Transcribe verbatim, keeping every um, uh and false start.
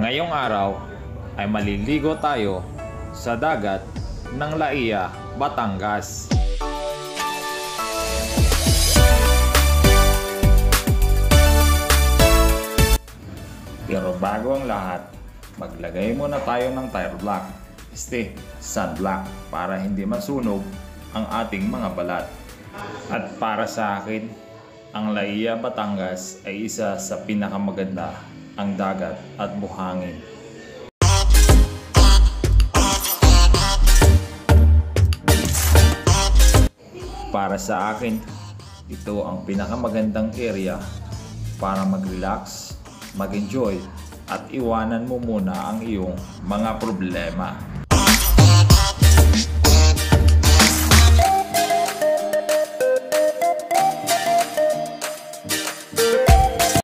Ngayong araw ay maliligo tayo sa dagat ng Laia, Batangas. Pero bago ang lahat, maglagay muna tayo ng tire block, este, sunblock para hindi masunog ang ating mga balat. At para sa akin, ang Laia, Batangas ay isa sa pinakamaganda ang dagat at buhangin. Para sa akin, ito ang pinakamagandang area para mag-relax, mag-enjoy at iwanan mo muna ang iyong mga problema.